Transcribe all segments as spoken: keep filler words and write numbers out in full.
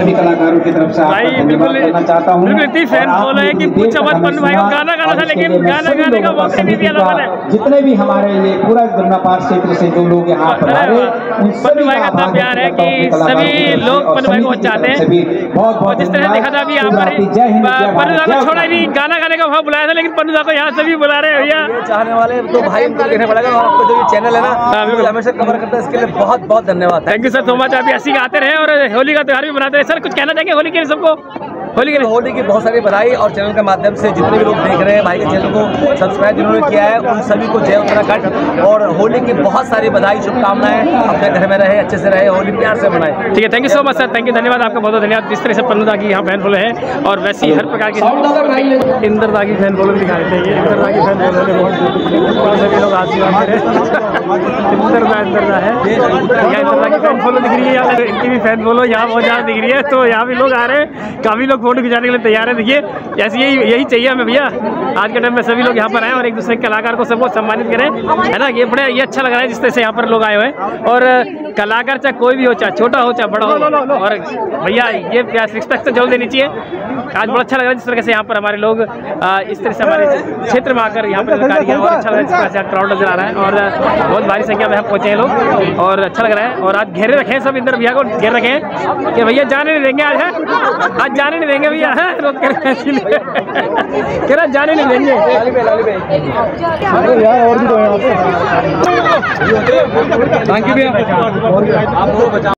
सभी कलाकारों की तरफ से आपका धन्यवाद करना चाहता हूँ। इतनी फैन फॉलो है कि पूछ मत, पन्नू भाई को गाना गाना था लेकिन गाना गाने का मौका नहीं दिया लोगों ने। जितने भी हमारे ये पूरा दुर्नापाल क्षेत्र से जो लोग यहाँ पर आ रहे उन सभी का इतना प्यार है कि सभी लोग पन्नू भाई को चाहते हैं। बहुत बहुत जिस तरह देखा था अभी यहाँ पर पन्नू को छोड़ा नहीं, गाना गाने का भाव बुलाया था लेकिन पन्नू को यहाँ सभी बुला रहे हैं भैया। चाहने वाले तो भाई उनको देखने पड़ेगा और आपका जो ये चैनल है ना हमेशा कवर करता है, इसके लिए बहुत बहुत धन्यवाद। Thank you sir so much. आप ऐसे ही आते रहे और होली का त्योहार भी मनाते रहे। सर कुछ कहना चाहेंगे होली के लिए सबको? होली के होली की बहुत सारी बधाई और चैनल के माध्यम से जितने भी लोग देख रहे हैं भाई के चैनल को सब्सक्राइब जिन्होंने किया है उन सभी को जय उत्तराखंड और होली की बहुत सारी बधाई शुभकामनाएं। अपने घर में रहे, अच्छे से रहे, होली प्यार से मनाएं। ठीक है, thank you so much sir, thank you, धन्यवाद आपका बहुत बहुत धन्यवाद। जिस तरह से पन्नू दा की यहाँ फैन फॉलो है और वैसे ही हर प्रकार के इंदर दा की फैन फॉलो भी दिखा देते हैं। इंदर दा की फैन फॉलो सभी लोग आशीर्वाद करें। इंदर दा इंदर दा है, इंदर दा की फैन फॉलो दिख रही है, यहाँ इनकी भी फैन फॉलो यहाँ बहुत ज़्यादा दिख रही है। तो यहाँ भी लोग आ रहे हैं, काफ़ी लोग फोटो खिंचाने के लिए तैयार है। देखिए ऐसी यही यही चाहिए हमें भैया, आज के टाइम में सभी लोग यहाँ पर आए और एक दूसरे के कलाकार को सबको सम्मानित करें, है ना। ये बड़े ये अच्छा लग रहा है जिस तरह से यहाँ पर लोग आए हुए हैं और कलाकार चाहे कोई भी हो, चाहे छोटा हो चाहे बड़ा हो, और भैया ये रिस्पेक्ट तो जरूर देनी चाहिए। आज बड़ा अच्छा लग रहा है जिस तरह से यहाँ पर हमारे लोग इस तरह से हमारे क्षेत्र में आकर यहाँ पर कार्य और अच्छा लग रहा है जिस तरह से क्राउड नजर आ रहा है और बहुत भारी संख्या में यहाँ पहुँचे हैं लोग और अच्छा लग रहा है। और आज घेरे रखे हैं सब, इंदर भैया को घेर रखे हैं कि भैया जाने नहीं देंगे आज, है आज जाने नहीं देंगे भैया, है रोक कर कह रहा जाने नहीं देंगे यार। और भी तो यहाँ पे थैंक यू भैया।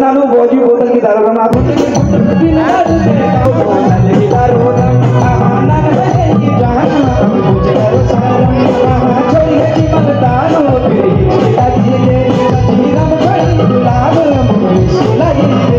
नानू बोझी बोतल की दारू रमा बोतल की दारू बोतल की दारू आना की जान मुझे करो सारम छोरी की मगदानो तेरी लगी ले जीरम छोड़ी गुलाब मुझे लगी ले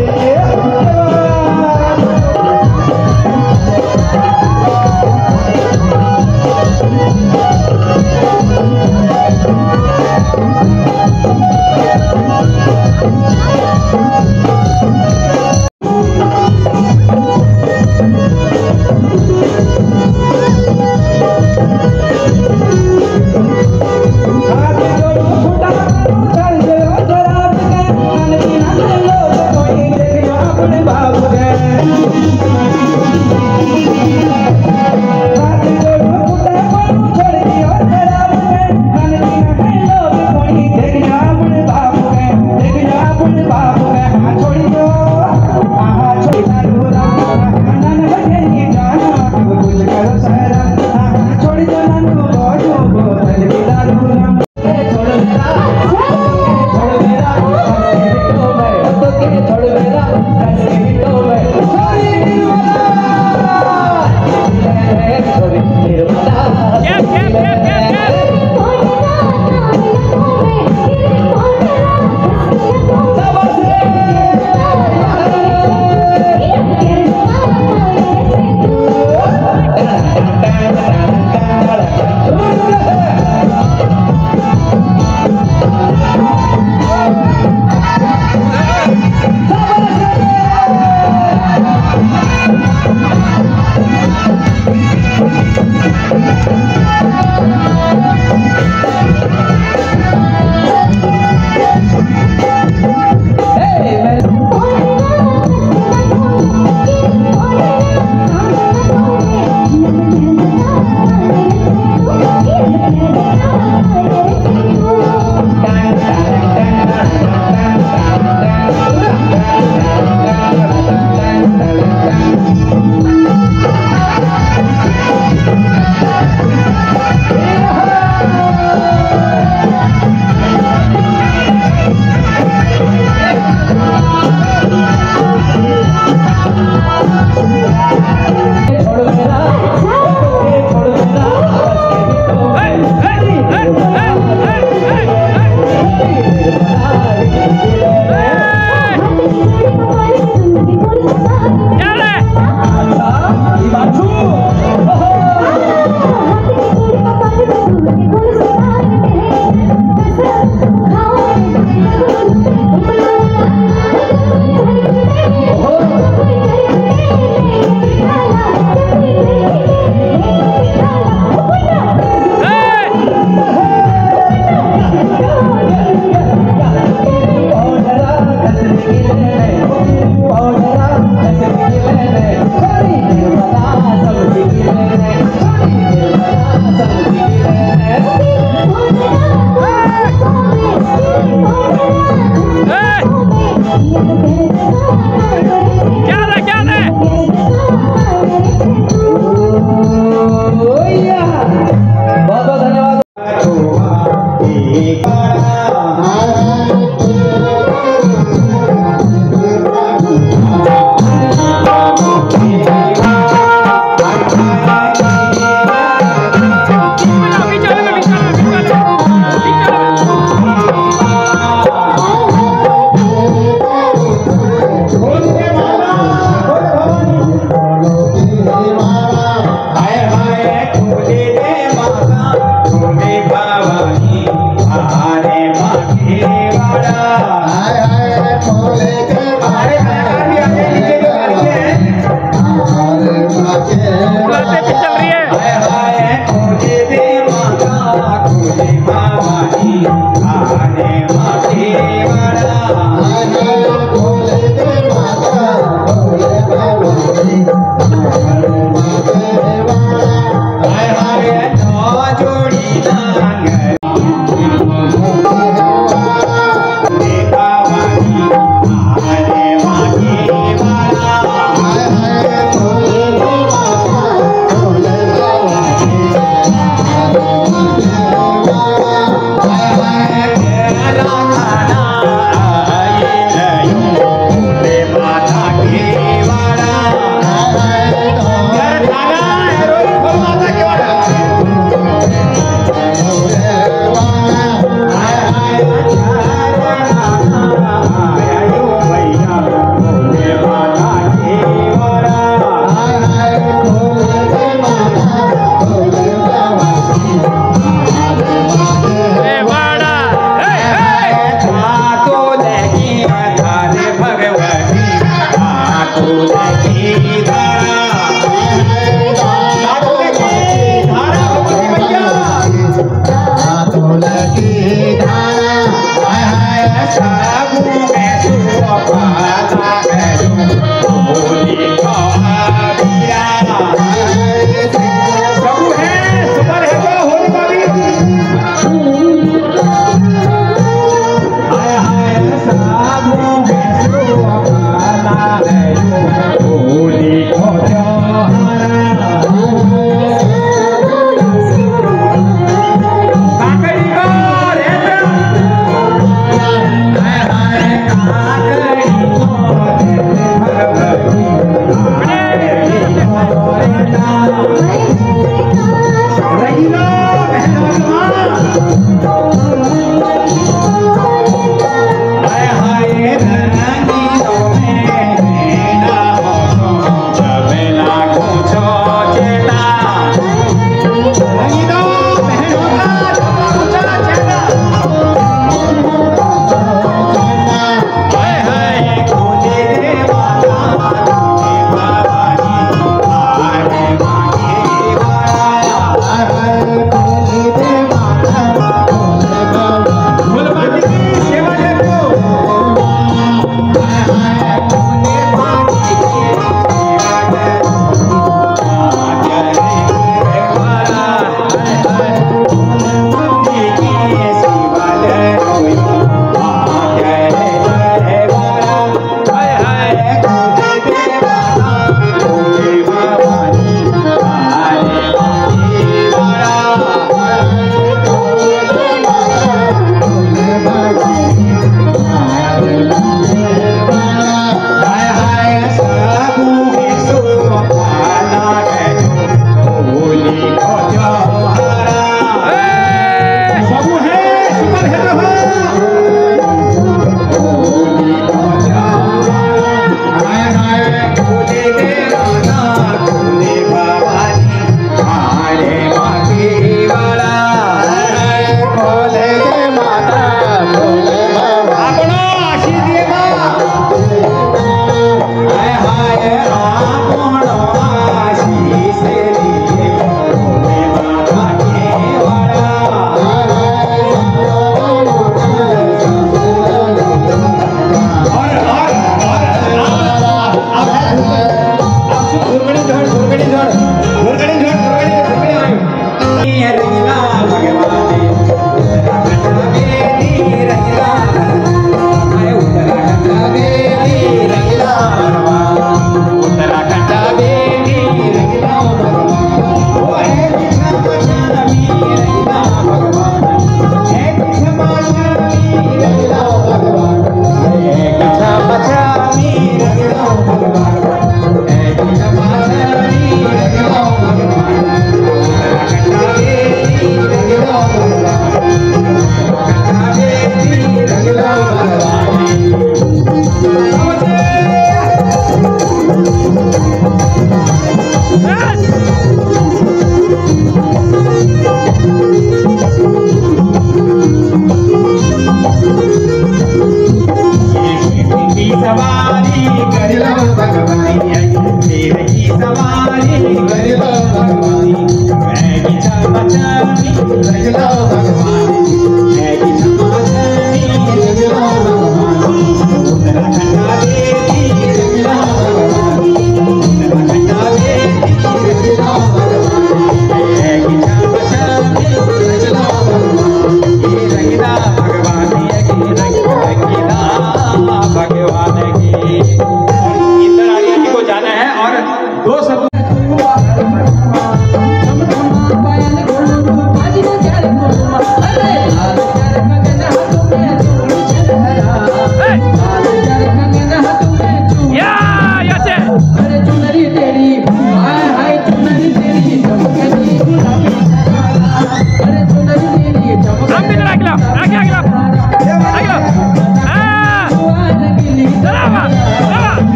Bye.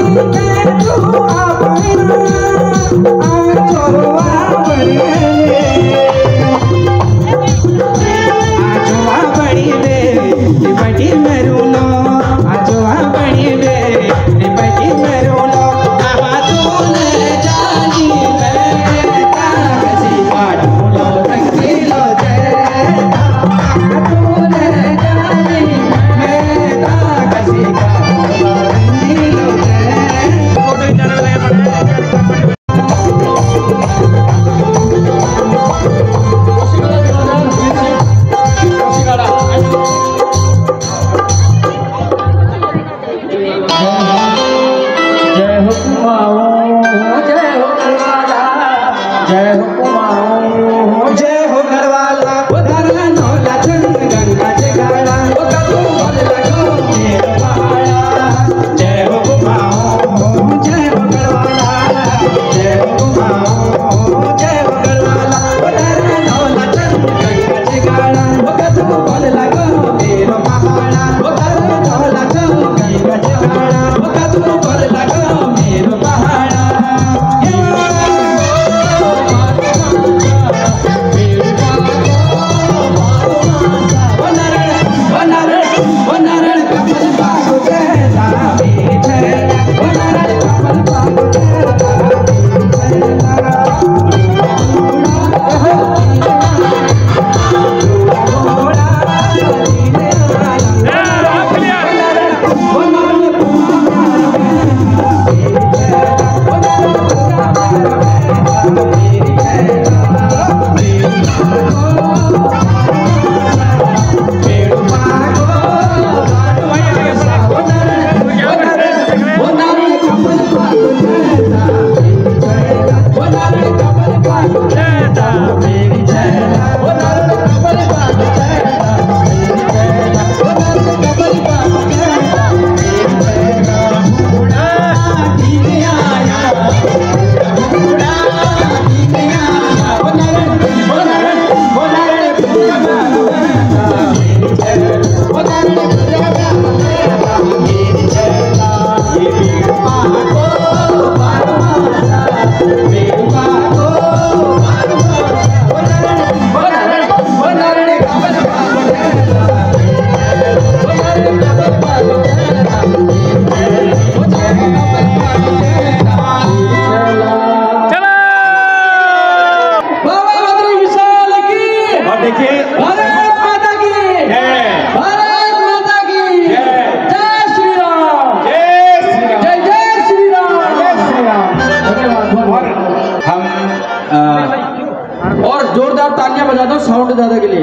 साउंड दादा के लिए,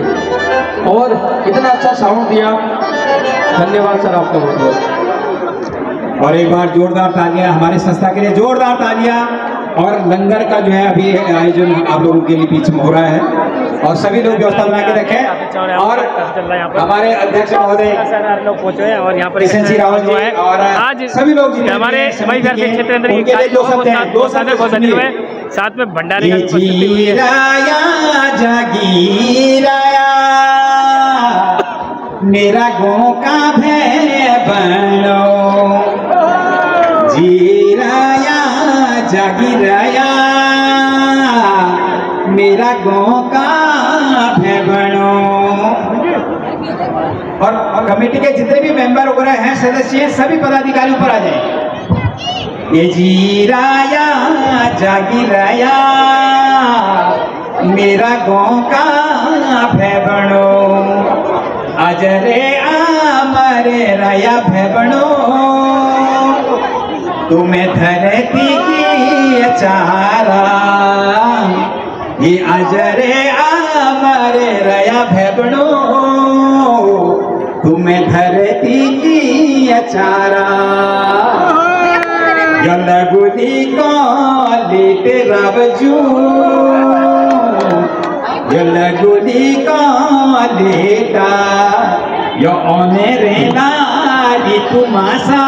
और इतना अच्छा साउंड दिया, धन्यवाद सर आपका बहुत बहुत। और एक बार जोरदार तालियां हमारी संस्था के लिए, जोरदार तालियां। और लंगर का जो है अभी आयोजन आप लोगों के लिए बीच में हो रहा है, और सभी लोग व्यवस्था बना के रखें। और हमारे अध्यक्ष महोदय लोग पहुंचे हैं और यहाँ पर किशन सिंह रावत जी है, और आज सभी लोग हमारे मई घर के क्षेत्र अंदर दो साथ हुए, साथ में भंडारे का उपस्थिति हुई है। जागीराया मेरा गो का भय बनो, जीराया जागीराया मेरा गो का भय बनो। और, और कमेटी के जितने भी मेंबर वगैरह हैं, सदस्य हैं, सभी पदाधिकारी ऊपर आ जाए। ये जीराया जागीराया मेरा गाँव का भय बनो, अजरे आमरे रया भय बनो, तुम्हें धरती की चारा, ये अजरे आमरे रया भय बनो, तुम्हें धरती की चारा। लगुदी को लेते रवजू, लगुदी को लेता यो ओने रेना तुमासा,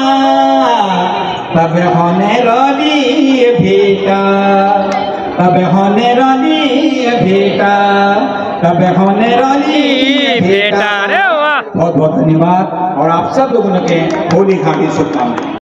तब होने रोली भेटा, तब होने रोली भेटा, तब होने रोली भेटा। बहुत बहुत धन्यवाद, और आप सब लोगों के होली खाली शुभकामनाएं।